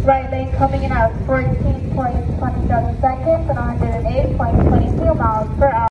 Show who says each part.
Speaker 1: Right lane coming in at 14.27 seconds and 108.22 miles per hour.